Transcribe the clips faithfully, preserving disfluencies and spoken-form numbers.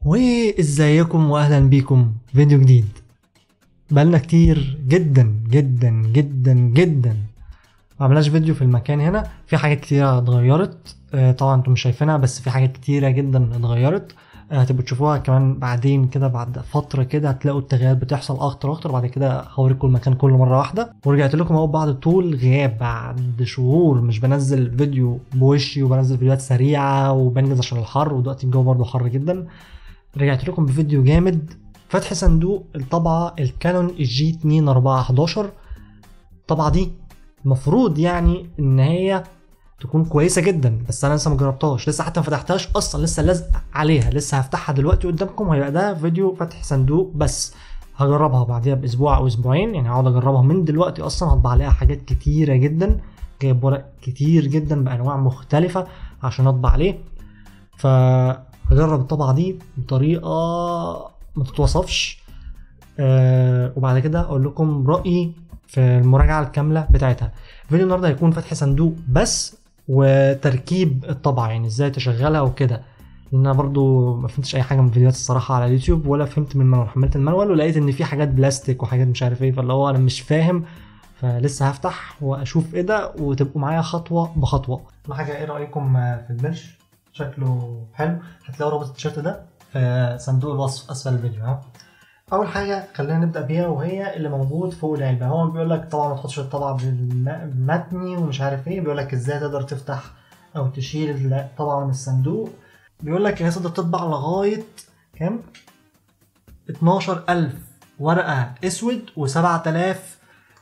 وازيكم واهلا بيكم فيديو جديد. بقالنا كتير جدا جدا جدا جدا ما عملناش فيديو في المكان هنا. في حاجات كتيرة اتغيرت، آه طبعا انتم مش شايفينها، بس في حاجات كتيرة جدا اتغيرت. آه هتبقوا تشوفوها كمان بعدين كده، بعد فترة كده هتلاقوا التغييرات بتحصل اكتر واكتر. بعد كده هوريكم المكان كله مرة واحدة. ورجعت لكم اهو بعد طول غياب، بعد شهور مش بنزل فيديو بوشي، وبنزل فيديوهات سريعة وبنجز عشان الحر، ودلوقتي الجو برضه حر جدا. رجعت لكم بفيديو جامد، فتح صندوق الطبعة الكانون الجي اتنين اربعة حداشر. الطبعة دي المفروض يعني ان هي تكون كويسة جدا، بس انا لسه مجربتهاش، لسه حتى ما فتحتهاش اصلا، لسه لازق عليها، لسه هفتحها دلوقتي قدامكم. وهيبقى ده فيديو فتح صندوق بس. هجربها بعديها باسبوع او اسبوعين، يعني هقعد اجربها من دلوقتي. اصلا هطبع عليها حاجات كتيرة جدا، جايب ورق كتير جدا بانواع مختلفة عشان اطبع عليه. ف هجرب الطبعة دي بطريقة ما تتوصفش، أه وبعد كده اقول لكم رأيي في المراجعة الكاملة بتاعتها. فيديو النهاردة هيكون فتح صندوق بس وتركيب الطبعة، يعني ازاي تشغلها وكده، لان انا برضو ما فهمتش اي حاجة من فيديوهات الصراحة على اليوتيوب، ولا فهمت من المانوال. حملت المانوال ولقيت ان في حاجات بلاستيك وحاجات مش عارف ايه، فاللي هو انا مش فاهم. فلسه هفتح واشوف ايه ده، وتبقوا معايا خطوة بخطوة. ما حاجة، ايه رأيكم في البنش؟ شكله حلو. هتلاقوا رابط التيشيرت ده في صندوق الوصف اسفل الفيديو. ها اول حاجه خلينا نبدا بيها، وهي اللي موجود فوق العلبه. هو بيقول لك طبعا ما تحطش الطبعه بالمتني ومش عارف ايه، بيقول لك ازاي تقدر تفتح او تشيل الطبعه من الصندوق. بيقول لك هي تقدر تطبع لغايه كام؟ اتناشر الف ورقه اسود وسبعة آلاف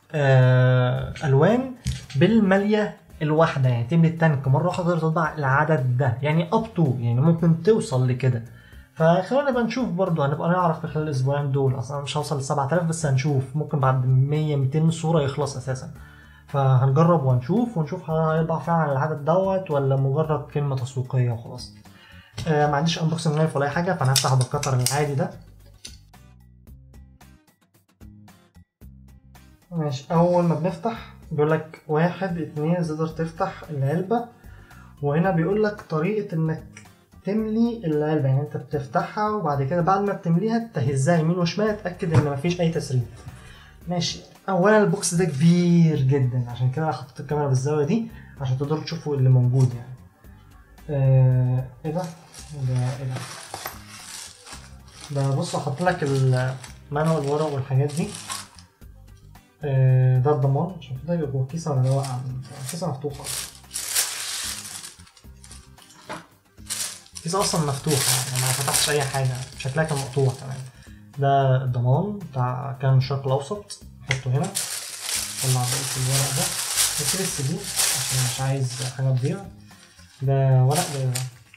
آه الوان بالماليه الواحده، يعني تملي التانك مره واحده تقدر تطبع العدد ده، يعني اب تو، يعني ممكن توصل لكده. فخلونا بقى نشوف، برضو هنبقى نعرف في خلال الاسبوعين دول. اصلا مش هوصل ل سبعة آلاف، بس هنشوف، ممكن بعد مية ميتين صوره يخلص اساسا. فهنجرب وهنشوف ونشوف هيطبع فعلا العدد دوت ولا مجرد كلمه تسويقيه وخلاص. آه ما عنديش انبوكسنج نايف ولا اي حاجه، فانا هفتح بالقطر العادي ده. ماشي. اول ما بنفتح بيقول لك واحد اتنين تقدر تفتح العلبه، وهنا بيقول لك طريقه انك تملي العلبه. يعني انت بتفتحها وبعد كده بعد ما بتمليها تهزها يمين وشمال، تاكد ان مفيش اي تسريب. ماشي. اولا البوكس ده كبير جدا، عشان كده انا حطيت الكاميرا بالزاويه دي عشان تقدروا تشوفوا اللي موجود يعني. آه ايه ده؟ ده ايه ده؟ ده بص، احط لك المانوال ورق والحاجات دي. آه ده الضمان، عشان كده يبقى جوه الكيسه ولا ده واقع؟ الكيسه مفتوحه، الكيسه اصلا مفتوحه، يعني ما فتحتش اي حاجه، شكلها كان مقطوع كمان. ده الضمان بتاع كان الشرق الاوسط، نحطه هنا. طلع بقيه الورق ده، نسيب السي دي عشان مش عايز حاجه تضيع. ده ورق ده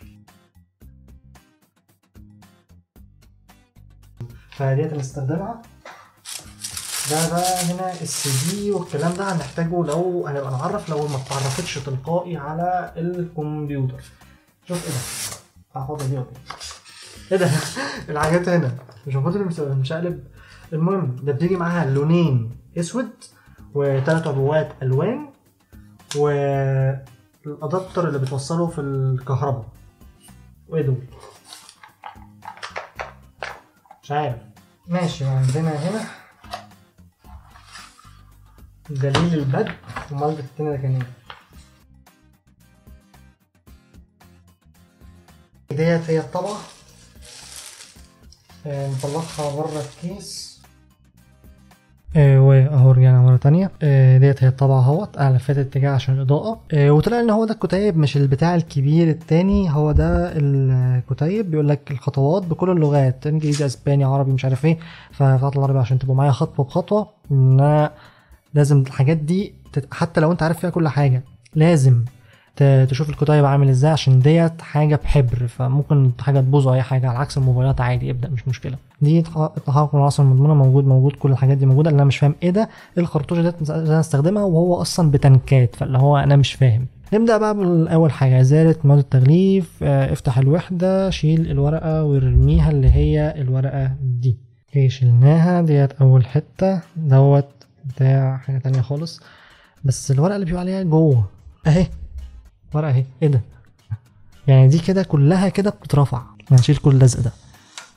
فديت هنستخدمها. ده بقى هنا السي دي والكلام ده هنحتاجه لو هنبقى نعرف، لو ما اتعرفتش تلقائي على الكمبيوتر. شوف ايه ده؟ هاخدها دي ولا ايه ده؟ الحاجات هنا مش المفروض مش هقلب. المهم ده بتيجي معاها لونين اسود وثلاث عبوات الوان، والادابتر اللي بتوصله في الكهرباء. وايه دول؟ مش عارف. ماشي. عندنا هنا دليل البدء، ومال التاني ده كان ايه؟ ديت هي الطبعة. نطلعها بره الكيس. آه واهو رجعنا مرة تانية. آه ديت هي الطبعة اهوت، اعلى فات اتجاه عشان الاضاءة. آه وطلع ان هو ده الكتيب، مش البتاع الكبير التاني، هو ده الكتيب. بيقول لك الخطوات بكل اللغات، انجليزي اسباني عربي مش عارف ايه. ففتحت العربي عشان تبقوا معايا خطوة بخطوة. ان لازم الحاجات دي تت... حتى لو انت عارف فيها كل حاجة، لازم تشوف الكتيب عامل ازاي، عشان ديت حاجه بحبر، فممكن حاجه تبوظ او اي حاجه، على عكس الموبايلات عادي ابدا مش مشكله. دي التحقق من العناصر المضمونه موجود موجود كل الحاجات دي موجوده. اللي انا مش فاهم ايه ده؟ الخرطوشه ديت انا استخدمها وهو اصلا بتنكات، فاللي هو انا مش فاهم. نبدا بقى باول حاجه، ازاله مواد التغليف. اه افتح الوحده، شيل الورقه وارميها، اللي هي الورقه دي. اوكي شلناها، ديت اول حته. دوت بتاع حاجه تانية خالص، بس الورقه اللي بيقول عليها جوه اهي، ورقه اهي. ايه ده؟ يعني دي كده كلها كده بتترفع، هنشيل كل اللزق ده.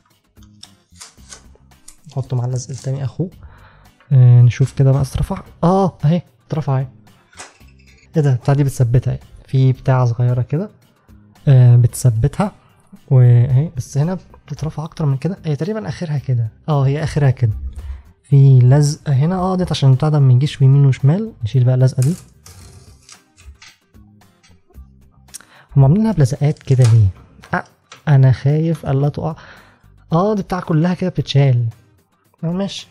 نحطه مع اللزق التاني اخوه. آه نشوف كده بقى اترفع. اه اهي اترفع اهي. ايه ده بتاع دي بتثبتها، في بتاعه صغيره كده آه بتثبتها واهي، بس هنا بتترفع اكتر من كده. هي تقريبا اخرها كده، اه هي اخرها كده. في لزقه هنا اه ديت عشان البتاع ده ما يجيش يمين وشمال. نشيل بقى اللزقه دي. هم عاملينها بلزقات كده ليه؟ آه انا خايف الا تقع. اه دي بتاع كلها كده بتتشال. اه ماشي.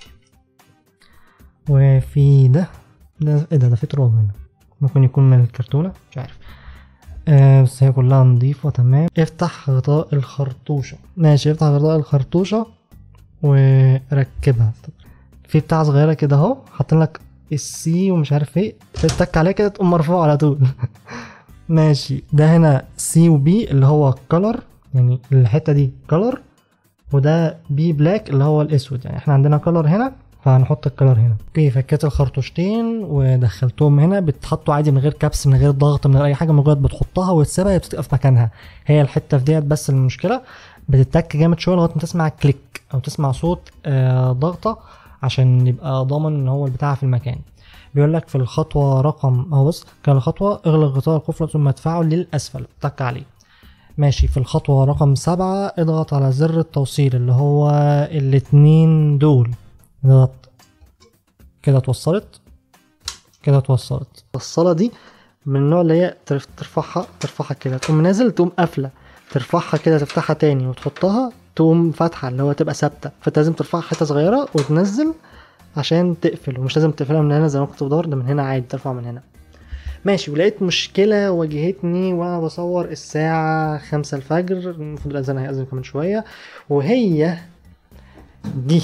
وفي ده ده ايه ده ده في تراب هنا، ممكن يكون من الكرتونه مش عارف. آه بس هي كلها نظيفه تمام. افتح غطاء الخرطوشه. ماشي افتح غطاء الخرطوشه وركبها. في بتاع صغيره كده اهو حاطين لك السي ومش عارف ايه، تتك عليها كده تقوم مرفوع على طول. ماشي. ده هنا سي وبي اللي هو كلر، يعني الحته دي كلر، وده بي بلاك اللي هو الاسود. يعني احنا عندنا كلر هنا فهنحط الكلر هنا. اوكي فكيت الخرطوشتين ودخلتهم هنا. بتحطوا عادي من غير كبس، من غير ضغط، من غير اي حاجه، مجرد بتحطها وتسيبها هي بتبقى في مكانها. هي الحته في ديت بس المشكله بتتك جامد شويه لغايه ما تسمع كليك او تسمع صوت آه ضغطه عشان يبقى ضامن ان هو البتاع في المكان. بيقول لك في الخطوه رقم اهو، بص كان الخطوه اغلق غطاء القفل ثم ادفعه للاسفل، تك عليه. ماشي. في الخطوة رقم سبعة اضغط على زر التوصيل اللي هو الاتنين دول. اضغط كده اتوصلت، كده اتوصلت. الوصلة دي من النوع اللي هي ترفعها ترفعها كده تقوم نازل تقوم قافلة، ترفعها كده تفتحها تاني وتحطها تقوم فاتحة اللي هو تبقى ثابتة. فانت لازم ترفعها حتة صغيرة وتنزل عشان تقفل، ومش لازم تقفلها من هنا زي ما كنت بدور، ده من هنا عادي ترفع من هنا. ماشي. ولقيت مشكلة واجهتني وانا بصور الساعة خمسة الفجر، المفروض الاذان هيأذن كمان شوية، وهي دي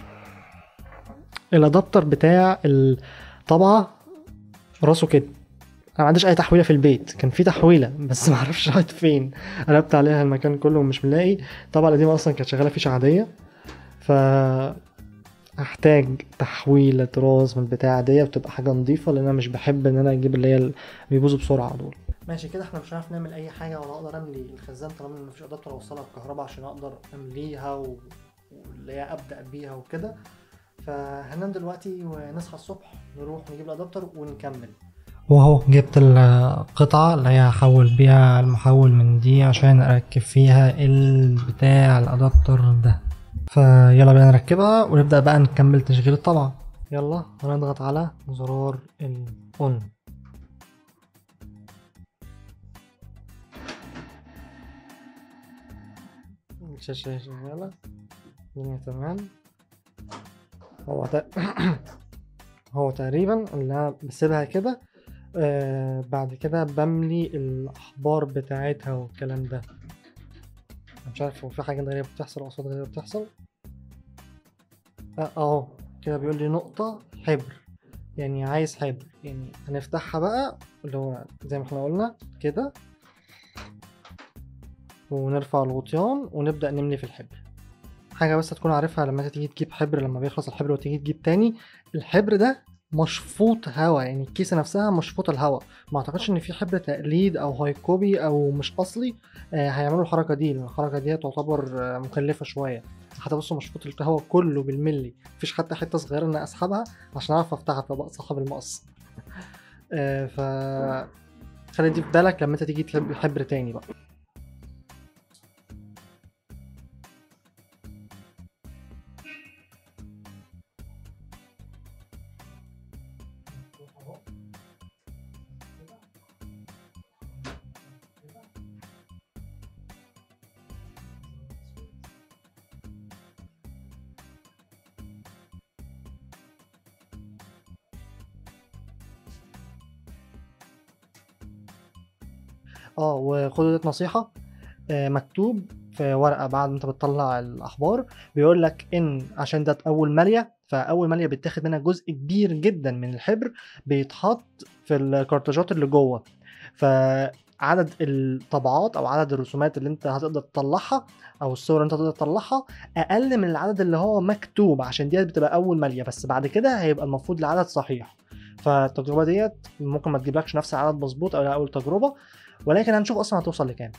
الادابتر بتاع الطبعة راسه كده. انا ما عنديش اي تحويلة في البيت، كان في تحويلة بس ما اعرفش راحت فين. قلبت عليها المكان كله ومش ملاقي. الطبعة القديمة اصلا كانت شغالة فيشة عادية، ف احتاج تحويلة راس من البتاعة دي وتبقى حاجة نظيفة، لان انا مش بحب ان انا اجيب اللي هي اللي بيبوظوا بسرعة دول. ماشي كده احنا مش عارف نعمل اي حاجة ولا اقدر املي الخزان طالما ان مفيش ادابتر اوصلها بكهرباء عشان اقدر امليها و... واللي هي ابدأ بيها وكده. فهننام دلوقتي ونصحى الصبح نروح نجيب الادابتر ونكمل. واهو جبت القطعة اللي هي هحول بيها المحول من دي عشان اركب فيها البتاع الادابتر ده. فيلا بينا نركبها ونبدأ بقى نكمل تشغيل الطبعة. يلا هنضغط على زرار الاون. الشاشة شغالة، الدنيا تمام. هو تا... هو تقريبا اللي انا بسيبها كده. آه بعد كده بملي الاحبار بتاعتها والكلام ده. مش عارف هو في حاجة غريبة بتحصل، اصوات غريبة بتحصل. اهو كده بيقول لي نقطة حبر، يعني عايز حبر. يعني هنفتحها بقى اللي هو زي ما احنا قلنا كده، ونرفع الغطيان ونبدأ نملي في الحبر. حاجة بس تكون عارفها لما تيجي تجيب حبر، لما بيخلص الحبر وتيجي تجيب تاني، الحبر ده مشفوط هوا، يعني الكيسة نفسها مشفوط الهوا. ما اعتقدش ان في حبر تقليد او هاي كوبي او مش اصلي آه هيعملوا الحركة دي، لان الحركة دي تعتبر آه مكلفة شوية. حتى بصوا مشفوط الهوا كله بالملي، مفيش حتى حتة صغيرة ان اسحبها عشان اعرف افتحها فبقى صاحب المقص. آه ف خلي دي في بالك لما انت تيجي تجيب حبر تاني بقى. اه وخدوا ديت نصيحة. آه مكتوب في ورقة بعد ما انت بتطلع الأحبار، بيقول لك إن عشان ده أول مالية، فأول مالية بيتاخد منها جزء كبير جدا من الحبر بيتحط في الكارتجات اللي جوه. فعدد الطبعات أو عدد الرسومات اللي انت هتقدر تطلعها أو الصور اللي انت هتقدر تطلعها أقل من العدد اللي هو مكتوب، عشان ديت بتبقى أول مالية. بس بعد كده هيبقى المفروض العدد صحيح. فالتجربة ديت ممكن ما تجيبلكش نفس العدد مظبوط أو أول تجربة، ولكن هنشوف اصلا هتوصل لكام.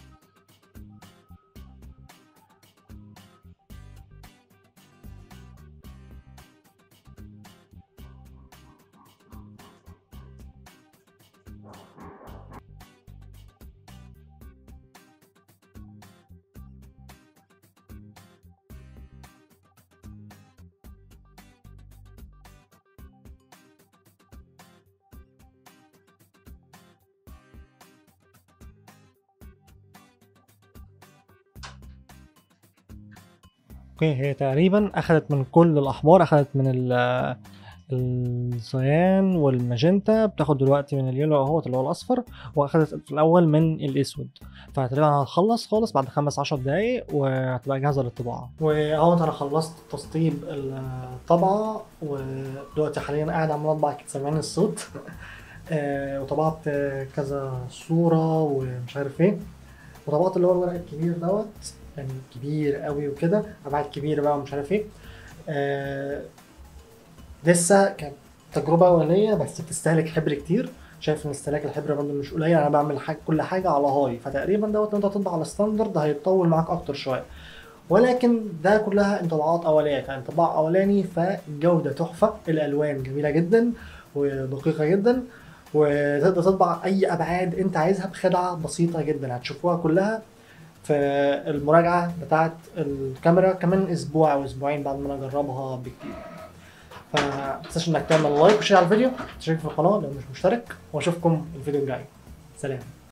اوكي هي تقريبا اخدت من كل الاحمر، اخدت من ال الصيان والماجنتا، بتاخد دلوقتي من اليلو اهوت اللي هو الاصفر، واخدت في الاول من الاسود. فتقريبا هتخلص خالص بعد خمس عشر دقايق وهتبقى جاهزه للطباعه. واهوت انا خلصت تسطيب الطبعه، ودلوقتي حاليا قاعد عمال اطبع، سامعين الصوت. آه وطبعت كذا صوره ومش عارف ايه، وطبعت اللي هو الورق الكبير دوت، يعني كبير قوي وكده، ابعاد كبيره بقى ومش عارف ايه. آه لسه كانت تجربه اوليه بس بتستهلك حبر كتير. شايف ان استهلاك الحبر برضه مش قليل، انا بعمل حاجه كل حاجه على هاي، فتقريبا دوت انت تطبع على ستاندرد هيطول معاك اكتر شويه، ولكن ده كلها انطباعات اوليه. كان انطباع اولاني فالجوده تحفه، الالوان جميله جدا ودقيقه جدا، وتقدر تطبع اي ابعاد انت عايزها بخدعه بسيطه جدا. هتشوفوها كلها في المراجعه بتاعه الكاميرا كمان اسبوع او اسبوعين بعد ما انا اجربها بكتير. فمتنساش انك تعمل لايك وشير على الفيديو، تشترك في القناه لو مش مشترك، واشوفكم الفيديو الجاي. سلام.